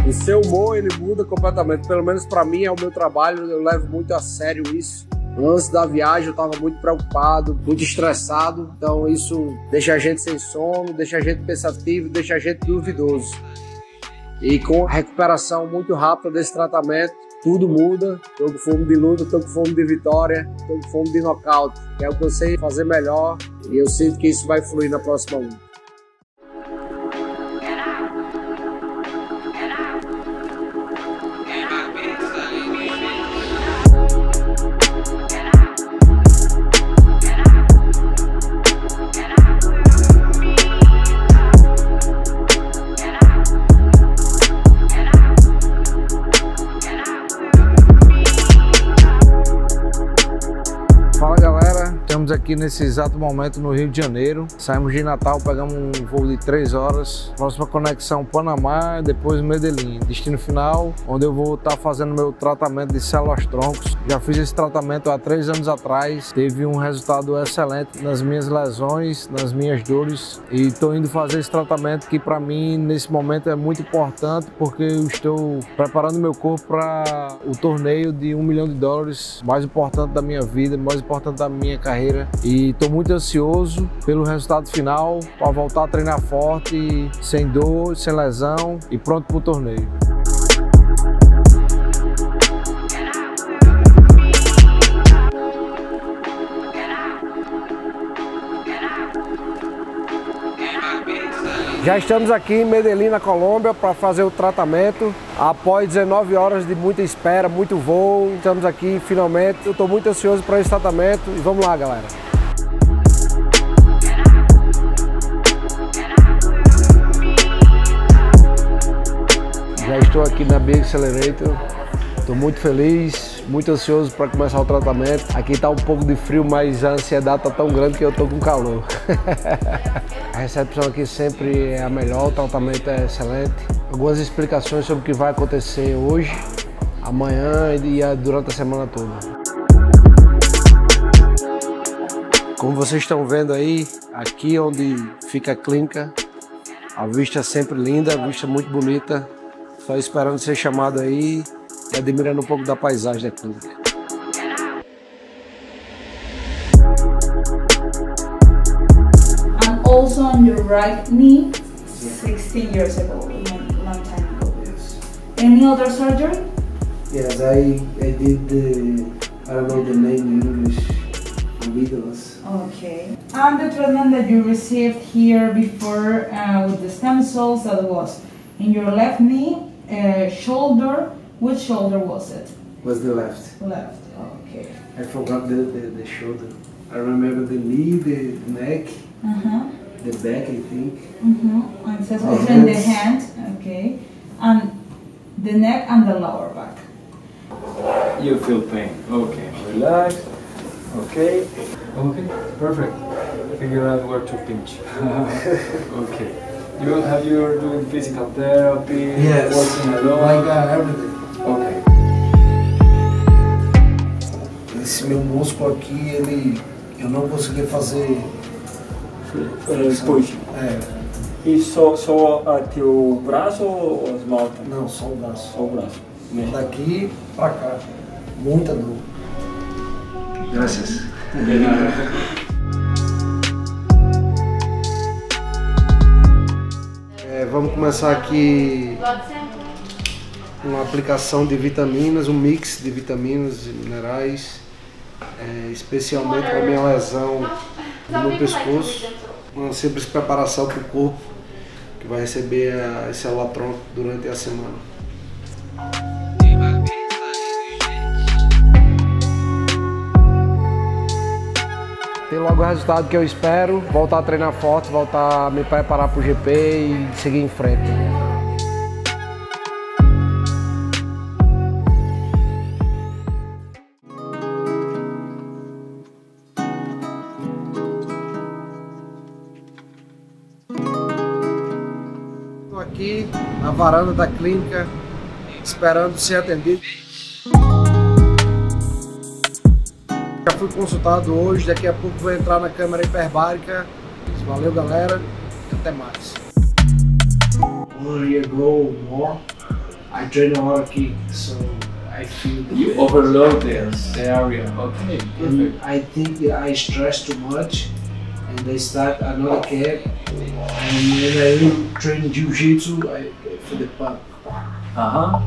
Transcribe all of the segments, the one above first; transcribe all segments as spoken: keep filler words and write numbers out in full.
O seu humor, ele muda completamente. Pelo menos para mim, é o meu trabalho, eu levo muito a sério isso. Antes da viagem eu estava muito preocupado, muito estressado, então isso deixa a gente sem sono, deixa a gente pensativo, deixa a gente duvidoso. E com a recuperação muito rápida desse tratamento, tudo muda. Estou com fome de luta, estou com fome de vitória, estou com fome de nocaute, que é o que eu sei fazer melhor, e eu sinto que isso vai fluir na próxima luta. Estamos aqui nesse exato momento no Rio de Janeiro. Saímos de Natal, pegamos um voo de três horas. Próxima conexão Panamá, depois Medellín. Destino final, onde eu vou estar fazendo meu tratamento de células-troncos. Já fiz esse tratamento há três anos atrás. Teve um resultado excelente nas minhas lesões, nas minhas dores. E estou indo fazer esse tratamento que para mim, nesse momento, é muito importante, porque eu estou preparando meu corpo para o torneio de um milhão de dólares mais importante da minha vida, mais importante da minha carreira. E estou muito ansioso pelo resultado final, para voltar a treinar forte, sem dor, sem lesão e pronto para o torneio. Já estamos aqui em Medellín, na Colômbia, para fazer o tratamento. Após dezenove horas de muita espera, muito voo, estamos aqui finalmente. Eu estou muito ansioso para esse tratamento e vamos lá, galera. Já estou aqui na Big Accelerator. Estou muito feliz, muito ansioso para começar o tratamento. Aqui está um pouco de frio, mas a ansiedade está tão grande que eu estou com calor. A recepção aqui sempre é a melhor, o tratamento é excelente. Algumas explicações sobre o que vai acontecer hoje, amanhã e durante a semana toda. Como vocês estão vendo aí, aqui onde fica a clínica, a vista é sempre linda, a vista muito bonita. Só esperando ser chamado aí e admirando um pouco da paisagem da clínica. And also on your right knee, sixteen years ago, a long time ago. Yes. Any other surgery? Yes, I I did the I don't know the name in English. Amygdalas. Okay. And the treatment that you received here before uh, with the stem cells, that was in your left knee, uh, shoulder. Which shoulder was it? Was the left. Left. Okay. I forgot the, the, the shoulder. I remember the knee, the neck, Uh-huh. the back, I think. Mm-hmm. And it says The also in the hands. hand. Okay. And the neck and the lower back. You feel pain. Okay. Relax. Okay. Okay. Perfect. Figure out where to pinch. Okay. You have you doing physical therapy? Yes. Working alone? Like uh, everything. Okay. Esse meu músculo aqui, ele, eu não conseguia fazer. Push. É, E só, só até o braço ou as mãos? não, só o braço. Só o braço. Né? Daqui pra cá, muita dor. Graças. De nada. É, vamos começar aqui uma aplicação de vitaminas, um mix de vitaminas e minerais, é, especialmente para a minha lesão no meu pescoço. Uma simples preparação para o corpo que vai receber a, esse célula-tronco durante a semana. Ter logo o resultado que eu espero, voltar a treinar forte, voltar a me preparar para o G P e seguir em frente. Estou aqui na varanda da clínica, esperando ser atendido. Já fui consultado hoje, daqui a pouco vou entrar na câmara hiperbárica. Valeu, galera, e até mais. One year ago more, train a lot of kick, so I feel You overload the, the area. Okay, perfect. I think I stress too much, and I start another camp. And when I train jiu-jitsu, I feel the pump. Uh-huh.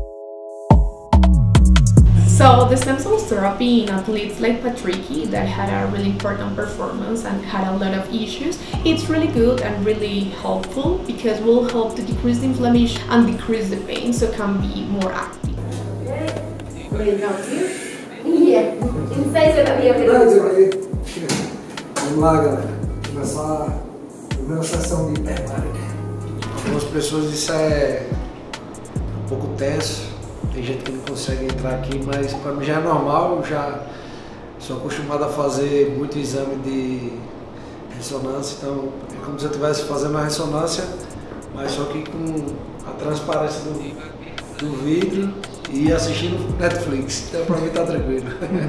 So the stem cell therapy in athletes like Patricky that had a really important performance and had a lot of issues, it's really good and really helpful because will help to decrease the inflammation and decrease the pain, so can be more active. Yeah, inside the Vamos lá, galera. Começar a primeira sessão de hiperbárica. Algumas pessoas isso é um pouco tenso. Tem gente que não consegue entrar aqui, mas para mim já é normal. Já sou acostumado a fazer muito exame de ressonância, então é como se eu estivesse fazendo uma ressonância, mas só que com a transparência do, do vidro e assistindo Netflix. Então para mim tá tranquilo.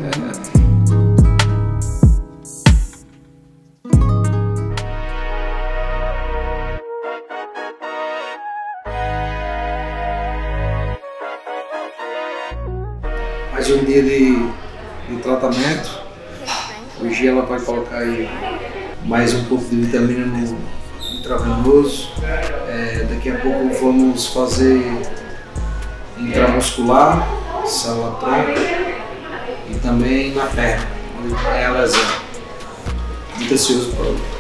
Mais um dia de, de tratamento. Hoje ela vai colocar aí mais um pouco de vitamina no intravenoso. É, daqui a pouco vamos fazer intramuscular, célula tronco e também na perna, onde é a lesão. Muito ansioso para o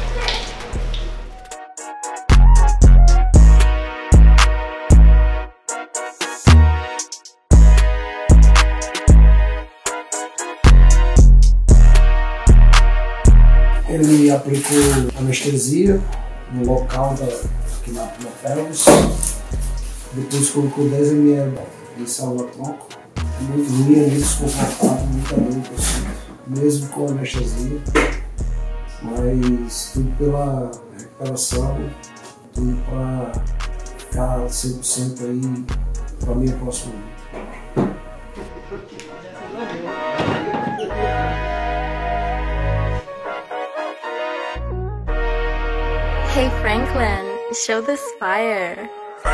Ele aplicou anestesia no local da, aqui na, na pelvis, depois colocou dez mililitros de célula tronco. É muito ruim, é muito desconfortável, muita dor, assim, mesmo com anestesia, mas tudo pela recuperação, tudo para ficar cem por cento aí para minha próxima vida. Hey Franklin, show this fire.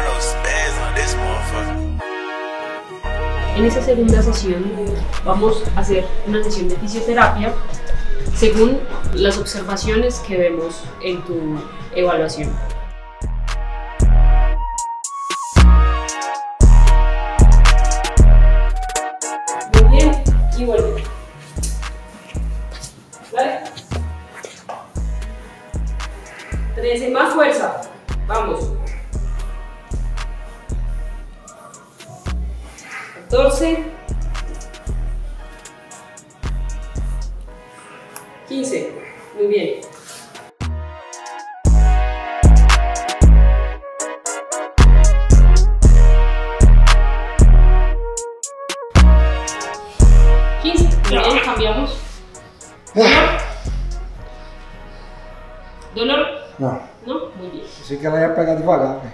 En esta segunda sesión vamos a hacer una sesión de fisioterapia según las observaciones que vemos en tu evaluación. Muy bien, y vuelve. ¿Vale? trece, más fuerza. Vamos. catorce. quince. Muy bien. quince. Muy bien, cambiamos. ¿Dolor? ¿Dolor? Não. ¿No? Muy bien. Pensei que ela ia pegar devagar, né?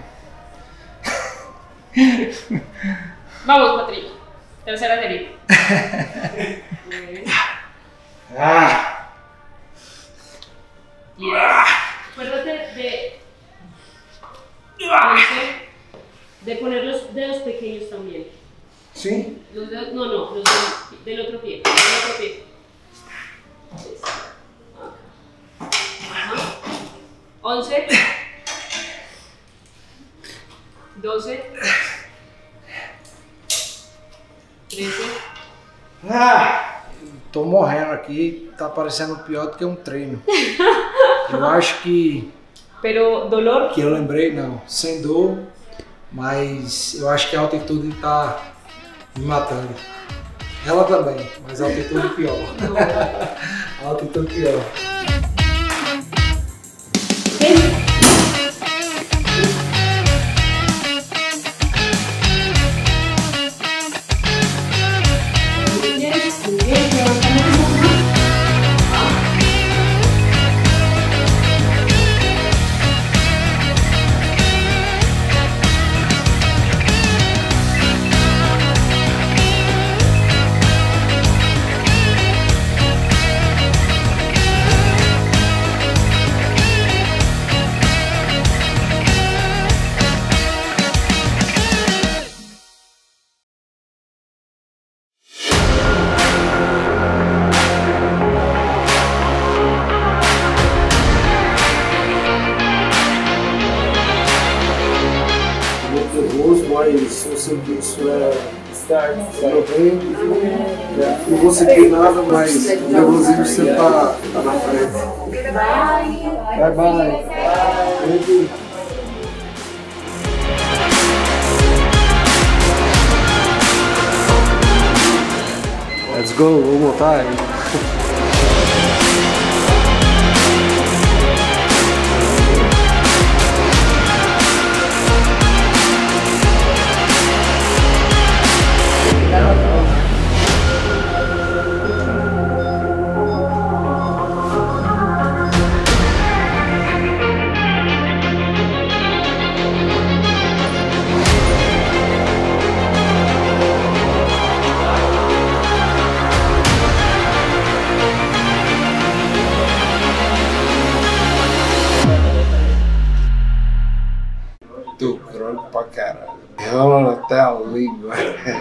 Vamos, Patrick. Tercera serie. Ah! Yes. Acuérdate de, de poner los dedos pequeños también. Sim? Los dedos, no, no, los del, del otro pie. Del otro pie. Yes. Ajá. once. doce. treze. Ah! Tô morrendo aqui, tá parecendo pior do que um treino. Eu acho que. Pero dolor. Que eu lembrei, não, sem dor, mas eu acho que a altitude tá me matando. Ela também, mas a altitude pior. A altitude pior. nervoso, mas eu sei que isso é não tem, não vou sentir nada, mas o nervosismo sempre tá, tá na frente. Bye bye. Thank you. Let's go, one more time. Tô grogue pra caralho. Rola até a língua.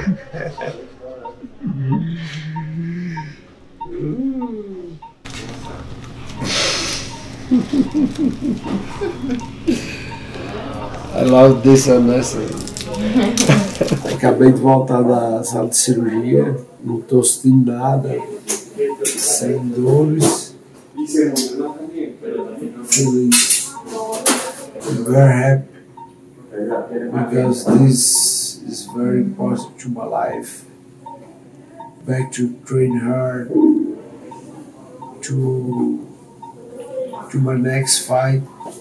I love this unnecessary. Acabei de voltar da sala de cirurgia, não tô sentindo nada, sem dores, feliz, I'm very happy because this is very important to my life. Back to train hard, to to my next fight,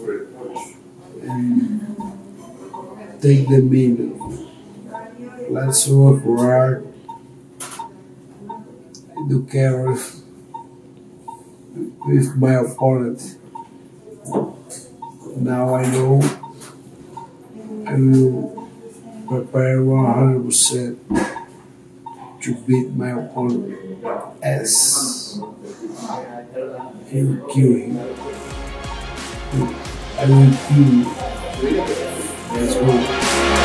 and take the minute. Let's work hard, do care with, with my opponent. Now I know I will prepare one hundred percent to beat my opponent as he will kill him. I will kill you. Let's go.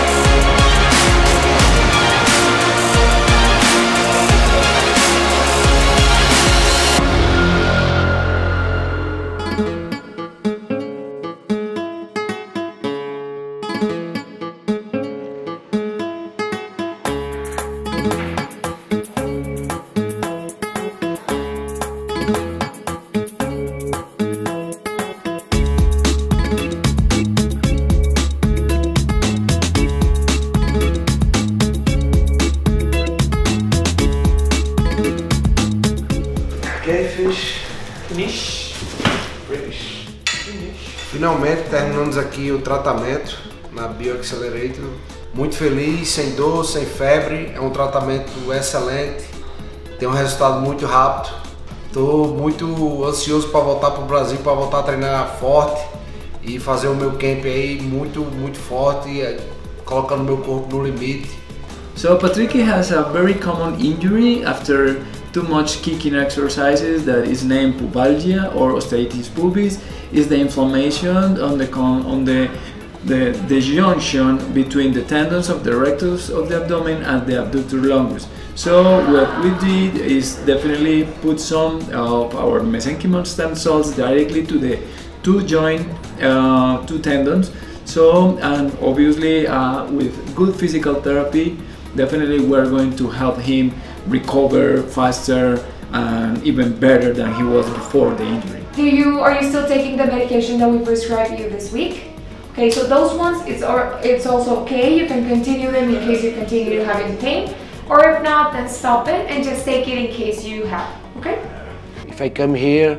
Finish. Finish. Finalmente terminamos aqui o tratamento na BioAccelerator. Muito feliz, sem dor, sem febre. É um tratamento excelente. Tem um resultado muito rápido. Estou muito ansioso para voltar para o Brasil, para voltar a treinar forte e fazer o meu camp aí muito, muito forte, colocando meu corpo no limite. So Patrick has a very common injury after too much kicking exercises that is named pubalgia or osteitis pubis. Is the inflammation on the con on the the, the junction between the tendons of the rectus of the abdomen and the abductor longus. So what we did is definitely put some of our mesenchymal stem cells directly to the two joint, uh, two tendons. So, and obviously uh, with good physical therapy, definitely we're going to help him recover faster and even better than he was before the injury. Do you, are you still taking the medication that we prescribed you this week? Okay, so those ones, it's, or, it's also okay, you can continue them in case you continue having pain, or if not, then stop it and just take it in case you have, okay? If I come here,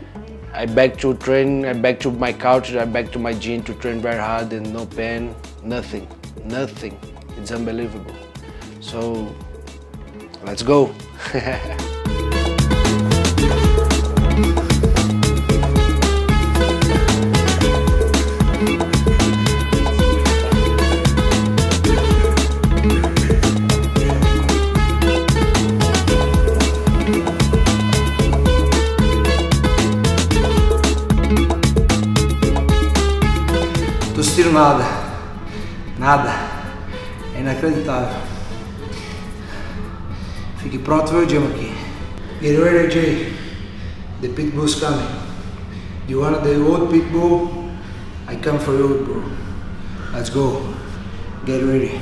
I back to train, I back to my couch, I back to my gym to train very hard and no pain, nothing, nothing. It's unbelievable. So, let's go. Tô sentindo nada, nada, é inacreditável. Fique pronto, viu, Jim, aqui. Get ready, Jay. The pitbull's coming. You want the old pitbull? I come for you, bro. Let's go. Get ready.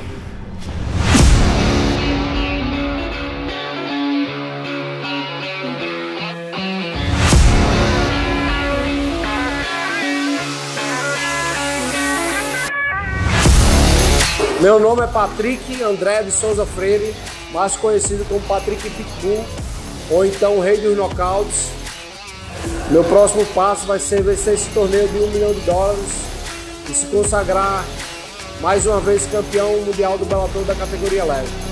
Meu nome é Patrick André de Souza Freire, mais conhecido como Patrick Pitbull, ou então o Rei dos Nocautes. Meu próximo passo vai ser vencer esse torneio de um milhão de dólares e se consagrar mais uma vez campeão mundial do Bellator da categoria leve.